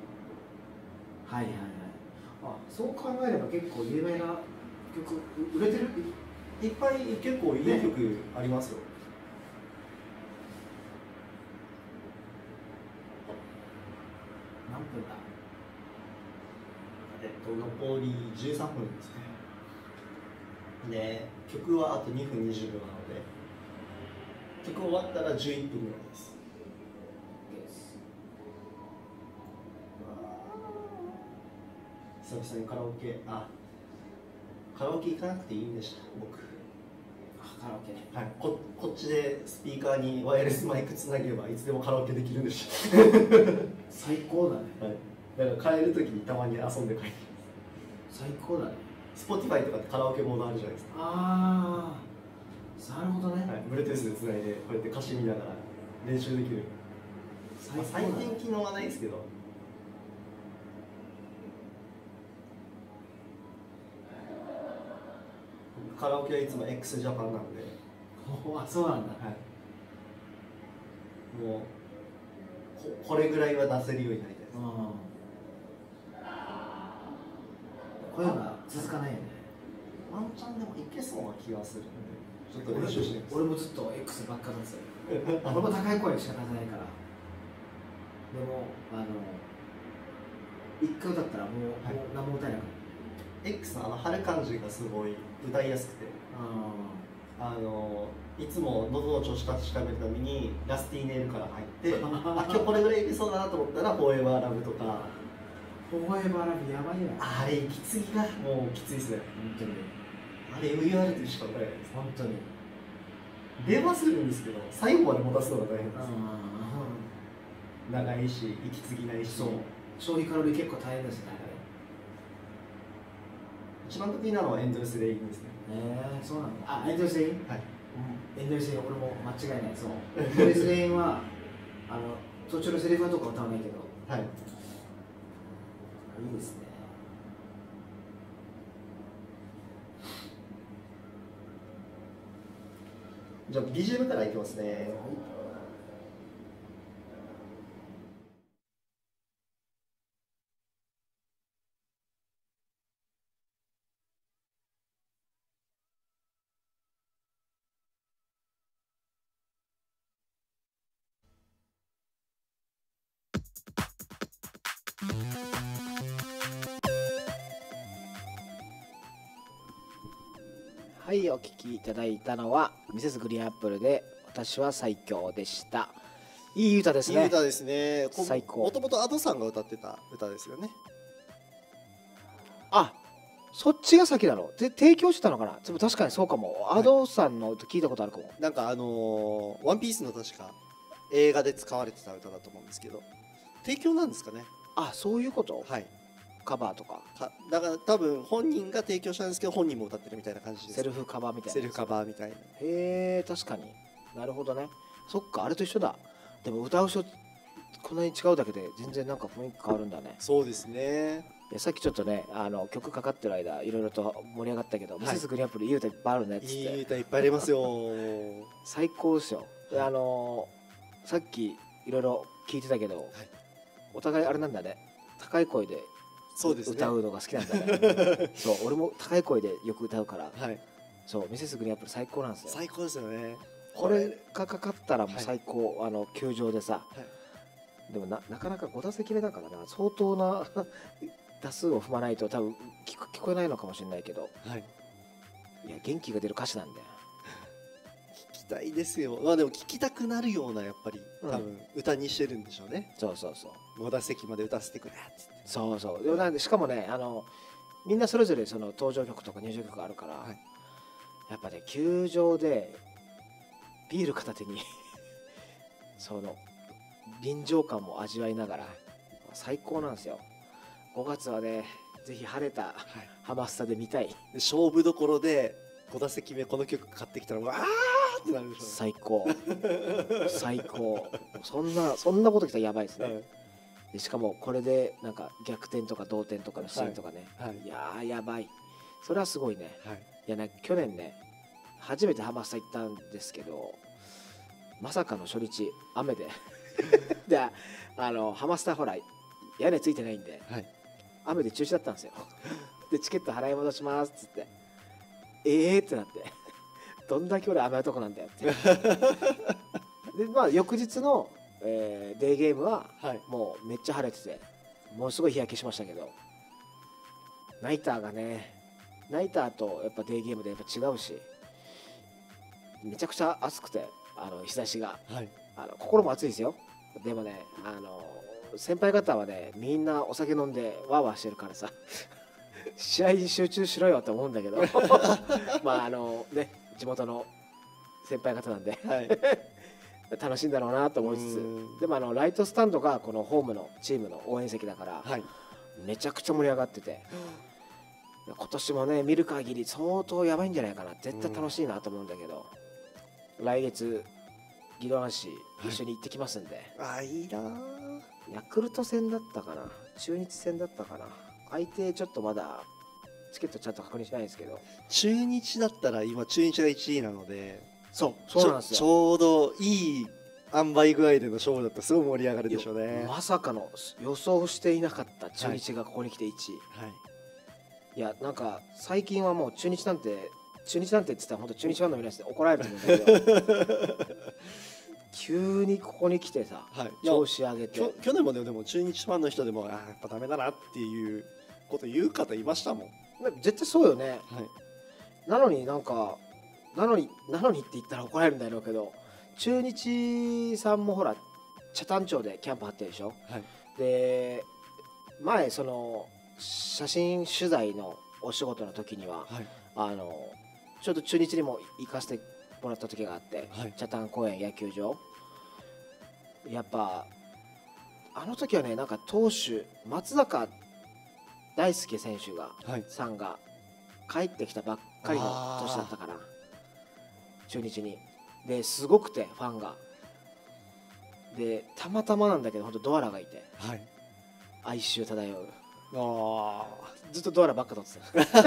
そう考えれば結構有名な曲売れてる。 いっぱい結構いい曲ありますよ。 何分だ？ 残り13分ですね。で、曲はあと2分20秒なので、曲終わったら11分ぐらいです。久々にカラオケ行かなくていいんでした、僕。 カラオケ。 こっちでスピーカーにワイヤレスマイクつなげばいつでもカラオケできるんでした。 最高だね。 だから帰るときにたまに遊んで帰る。 最高だね。 Spotify とかってカラオケモードあるじゃないですか。 なるほどね。 Bluetooth でつないでこうやって歌詞見ながら練習できる。最近機能はないですけど。カラオケはいつも x ジャパンなんで。 そうなんだ。 もうこれぐらいは出せるようになりたいです。 声が続かないよね。 ワンチャンでもいけそうな気がするんで、ちょっと練習してみます。 俺もずっと X ばっかなんですよ。俺も高い声しか出せないから。でも一回歌ったらもう何も歌えなくなる。 X の張る感じがすごい歌いやすくて、いつも喉の調子確かめるためにラスティーネイルから入って今日これぐらいいけそうだなと思ったらフォーエバーラブとか。 フォーエバーラブやばいよ。 あれ息継ぎがもうきついですね。 本当に。 あれ余裕あるとしか歌えないです。 本当に。 電話するんですけど最後まで持たすのが大変です。長いし息継ぎないし。 そう、消費カロリー結構大変ですね。 一番得意なのはエンドレスでいいんですね。 そうなんだ。あ、エンドレスでいい？ はい。 エンドレスでいい、俺も間違いない。そう。エンドレスでいいは途中のセリフのとこは歌わないけど。 はい。いいですね。 じゃあ BGM からいきますね。 はい、お聴きいただいたのはミセスグリーンアップルで私は最強でした。いい歌ですね。 いい歌ですね。 最高。 もともと Ado さんが歌ってた歌ですよね。 あ、そっちが先なので提供してたのかな。でも確かにそうかも。Ado さんの歌聞いたことあるかも。 なんかワンピースの確か映画で使われてた歌だと思うんですけど、提供なんですかね。 あ、そういうこと。 はい。 カバーとかだから多分本人が提供したんですけど本人も歌ってるみたいな感じです。 セルフカバーみたいな。 セルフカバーみたいな。 へえ、確かに。なるほどね。そっか、あれと一緒だ。でも歌う人こんなに違うだけで全然なんか雰囲気変わるんだね。 そうですね。 さっきちょっとね曲かかってる間いろいろと盛り上がったけど、ミセスグリーンアップルいい歌いっぱいあるねっつって。 いい歌いっぱいありますよ。 最高ですよ。でさっきいろいろ聞いてたけど、お互いあれなんだね、高い声でそうですね、 歌うのが好きなんだね。そう、俺も高い声でよく歌うから、 はい、 そう、ミセスグリーンアップル最高なんですよ。 最高ですよね。 これがかかったらもう最高、 はい、 球場でさ、はい、でもなかなか5打席目だからな、相当な打数を踏まないと多分聞こえないのかもしれないけど、はい、いや元気が出る歌詞なんだよ。 聞きたいですよ。まあでも聞きたくなるようなやっぱり多分歌にしてるんでしょうね。 そうそうそう。 5打席まで歌わせてくれっつって。 そうそう。でもなんでしかもねみんなそれぞれその登場曲とか入場曲があるから、はい、やっぱね球場でビール片手にその臨場感も味わいながら最高なんですよ。5月はねぜひ晴れたハマスタで見たい。 勝負どころで5打席目この曲買ってきたらわーってなるでしょうね。 最高最高。そんなこときたらやばいですね、はい、でしかもこれでなんか逆転とか同点とかのシーンとかね、はいはい、いやーやばい。それはすごいね、はい、いやなんか去年ね初めてハマスタ行ったんですけど、まさかの初日雨ででハマスタほら屋根ついてないんで、はい、雨で中止だったんですよでチケット払い戻しますっつってってなってどんだけ俺雨男なんだよってでまあ翌日の、デーゲームはもうめっちゃ晴れててものすごい日焼けしましたけど、ナイターがねナイターとやっぱデーゲームでやっぱ違うしめちゃくちゃ暑くて日差しが、はい、心も暑いですよ。でもね先輩方はねみんなお酒飲んでワーワーしてるからさ試合に集中しろよと思うんだけどまあね地元の先輩方なんで、はい、楽しいんだろうなと思いつつ、でもライトスタンドがこのホームのチームの応援席だから、はい、めちゃくちゃ盛り上がってて、今年もね見る限り相当やばいんじゃないかな。絶対楽しいなと思うんだけど、来月宜野湾市一緒に行ってきますんで、 はい、いいな。 ヤクルト戦だったかな中日戦だったかな、相手ちょっとまだチケットちゃんと確認しないんですけど、 中日だったら今中日が1位なので、 そうなんですよ。 ちょうどいい塩梅具合での勝負だったらすごい盛り上がるでしょうね。 まさかの予想していなかった中日がここに来て1位、はい、いやなんか最近はもう中日なんてって言ったら本当中日ファンの皆さんで怒られると思うんだけど急にここに来てさ、はい、調子上げて去年もでも中日ファンの人でもやっぱダメだなっていうこと言う方いましたもん。 絶対そうよね、はい、なのにって言ったら怒られるんだろうけど、中日さんもほら北谷町でキャンプ張ってるでしょ、はい、で前その写真取材のお仕事の時には、はい、ちょっと中日にも行かせてもらった時があって、 はい、 北谷公園野球場。やっぱあの時はね、なんか投手松坂大輔選手が、 はい、 さんが帰ってきたばっかりの年だったから、中日に。ですごくてファンが。でたまたまなんだけど本当ドアラがいて、 はい、 哀愁漂う。 あずっとドアラばっか撮って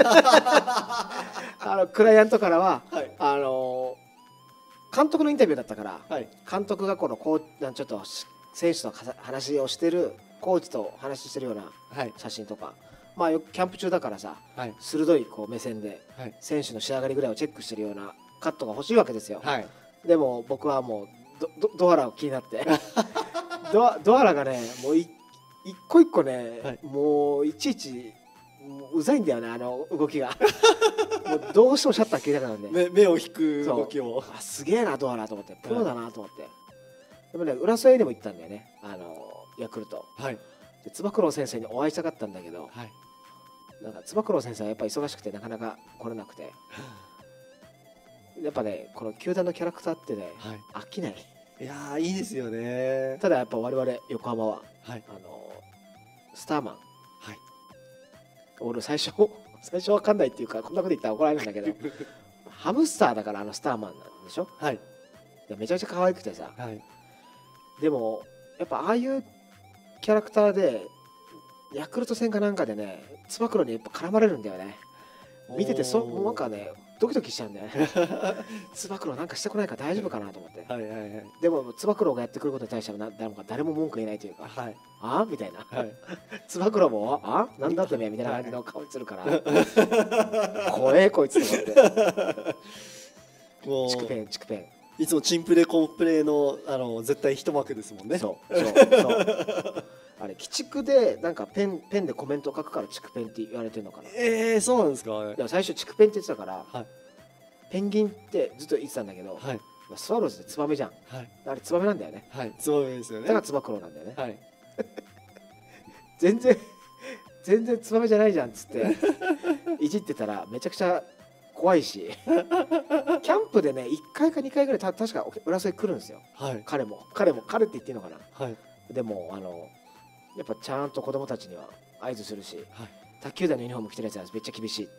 たクライアントからは、 はい、 監督のインタビューだったから、 はい、 監督がこのちょっと選手と話をしてるコーチと話してるような写真とか、まあよくキャンプ中だからさ、 はい、 鋭いこう目線で選手の仕上がりぐらいをチェックしてるようなカットが欲しいわけですよ、はい、でも僕はもうドアラを気になってドアラがねもう一個一個ね、はい、もういちいちうざいんだよね、あの動きがもうどうしてもシャッター切りたくなるんで、 目を引く動きをすげえなドアラと思って、プロだなと思って、はい、でもね浦添にも行ったんだよね、ヤクルト、はい、でつば九郎先生にお会いしたかったんだけど、はい、なんかつば九郎先生はやっぱり忙しくてなかなか来れなくてやっぱねこの球団のキャラクターってね、はい、飽きない。 いやーいいですよね。 ただやっぱ我々横浜は、はい、スターマン、はい、俺最初わかんないっていうかこんなこと言ったら怒られるんだけどハムスターだからスターマンなんでしょ、はい、でめちゃくちゃ可愛くてさ、はい、でもやっぱああいうキャラクターでヤクルト戦かなんかでねつば九郎にやっぱ絡まれるんだよね。見ててもうなんかねドキドキしちゃうんだよねつば九郎なんかしてこないから大丈夫かなと思って、はいはいはい、でもつば九郎がやってくることに対しては誰も文句言えないというか、はい、あみたいな、はい、つば九郎もあなんだってめみたいな感じの顔にするから怖えこいつと思ってもうチクペンいつもチンプレコンプレの絶対一幕ですもんね。 そうあれ鬼畜でなんかペンでコメントを書くからチクペンって言われてるのかな。 そうなんですか。 いや最初チクペンって言ってたから、はい、ペンギンってずっと言ってたんだけど、はい、スワローズってツバメじゃん、はい、あれツバメなんだよね、はい、 ツバメですよね。 だからつば九郎なんだよね、はい、全然ツバメじゃないじゃんっつっていじってたらめちゃくちゃ怖いしキャンプでね1回か2回ぐらい確か浦添来るんですよ、はい、彼って言っていいのかな、はい、でもやっぱちゃんと子供たちには合図するし、はい、卓球台のユニフォーム着てるやつはめっちゃ厳しいって、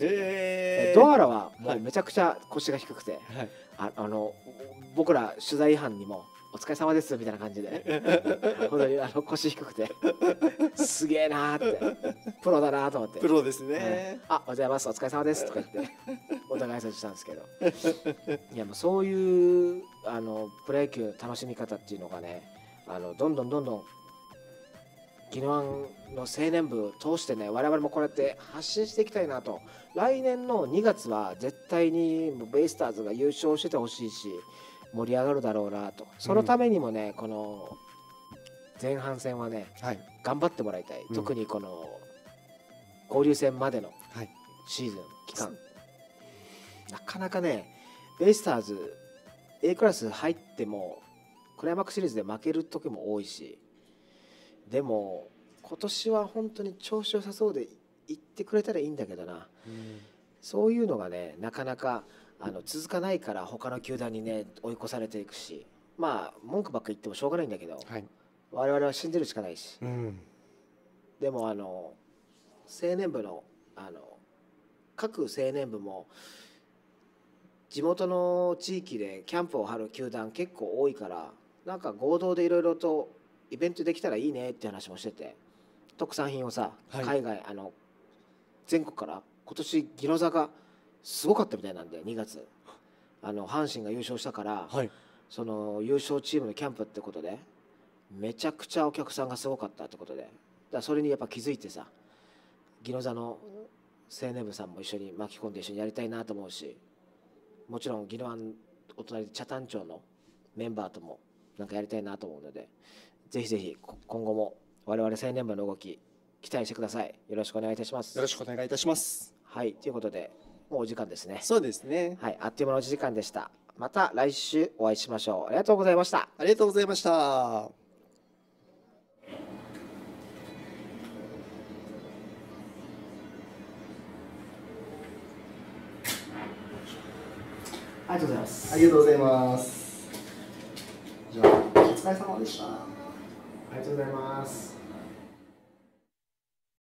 ドアラはもうめちゃくちゃ腰が低くて、はい、僕ら取材班にもお疲れ様ですみたいな感じで本当に腰低くてすげえなーってプロだなと思って、 プロですね、 おはようございますお疲れ様ですとか言ってお互い挨拶したんですけどいやもうそういうプロ野球の楽しみ方っていうのがねどんどん宜野湾の青年部を通してね我々もこうやって発信していきたいなと。来年の2月は絶対にベイスターズが優勝しててほしいし盛り上がるだろうなと。そのためにもね、この前半戦はね、はい、頑張ってもらいたい、特にこの交流戦までのシーズン期間、なかなかねベイスターズ A クラス入ってもクライマックスシリーズで負ける時も多いし、でも今年は本当に調子良さそうで行ってくれたらいいんだけどな、そういうのがねなかなか続かないから他の球団にね追い越されていくし、まあ文句ばっか言ってもしょうがないんだけど、はい、我々は信じるしかないし、でも青年部の各青年部も地元の地域でキャンプを張る球団結構多いから、なんか合同でいろいろとイベントできたらいいねって話もしてて、特産品をさ、はい、海外全国から今年宜野座がすごかったみたいなんで、2月阪神が優勝したから、はい、その優勝チームのキャンプってことでめちゃくちゃお客さんがすごかったってことで、だからそれにやっぱ気づいてさ、宜野座の青年部さんも一緒に巻き込んで一緒にやりたいなと思うし、もちろん宜野湾お隣北谷町のメンバーともなんかやりたいなと思うので、ぜひぜひ今後も我々青年部の動き期待してください。よろしくお願いいたします。 よろしくお願いいたします。 はい、ということでもうお時間ですね。 そうですね。 はい、あっという間のお時間でした。また来週お会いしましょう。ありがとうございました。 ありがとうございました。 ありがとうございます。 ありがとうございます。じゃあお疲れ様でした。ありがとうございます。